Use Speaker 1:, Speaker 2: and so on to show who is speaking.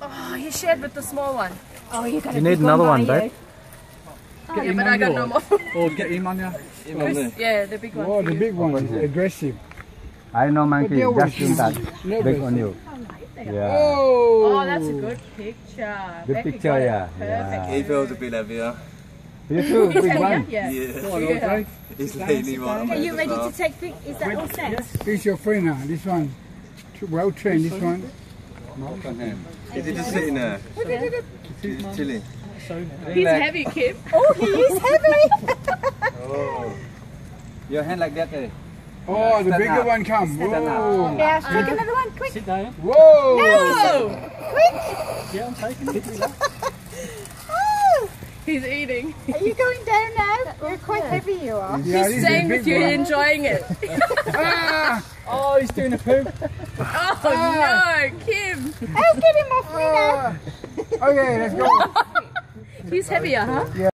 Speaker 1: Oh, he shared with the small one.
Speaker 2: Oh, you
Speaker 3: need another one, babe.
Speaker 1: Yeah, but I got no more.
Speaker 4: Oh, get him on ya.
Speaker 1: Yeah, the big one.
Speaker 5: Oh, the big one, aggressive.
Speaker 3: I know monkey,
Speaker 5: But
Speaker 3: just in that. Big on you. Yeah.
Speaker 1: Oh, that's a good picture.
Speaker 3: Good
Speaker 1: Becky
Speaker 3: picture,
Speaker 1: got it
Speaker 3: yeah.
Speaker 1: perfect.
Speaker 4: He feels a bit heavier.
Speaker 3: You too, big one.
Speaker 1: Yeah.
Speaker 4: Yeah. He's leaning one.
Speaker 2: Are you ready to take pictures? Is that all set?
Speaker 5: This is your friend now, this one. Well trained, this one.
Speaker 4: Is he just sitting there? He's chilling.
Speaker 1: He's heavy, Kim.
Speaker 2: Oh, he is heavy.
Speaker 4: Oh. Your hand like that, eh?
Speaker 5: Oh, the
Speaker 4: Stand
Speaker 5: bigger
Speaker 4: up.
Speaker 5: one come.
Speaker 4: Stand up.
Speaker 5: Whoa.
Speaker 2: Yeah, take another one, quick.
Speaker 6: Sit down.
Speaker 5: Whoa.
Speaker 1: Oh,
Speaker 6: Yeah, I'm taking it.
Speaker 2: Oh,
Speaker 1: he's eating.
Speaker 2: are you going down now? You're quite heavy, you are.
Speaker 5: Yeah,
Speaker 1: He's
Speaker 5: this is
Speaker 1: staying
Speaker 5: a
Speaker 1: with
Speaker 5: big
Speaker 1: you,
Speaker 5: one.
Speaker 1: enjoying it.
Speaker 5: Ah,
Speaker 6: Oh, he's doing a poo.
Speaker 1: Oh no, Kim.
Speaker 2: Oh, get him off me now.
Speaker 5: okay, let's go.
Speaker 1: He's heavier, huh?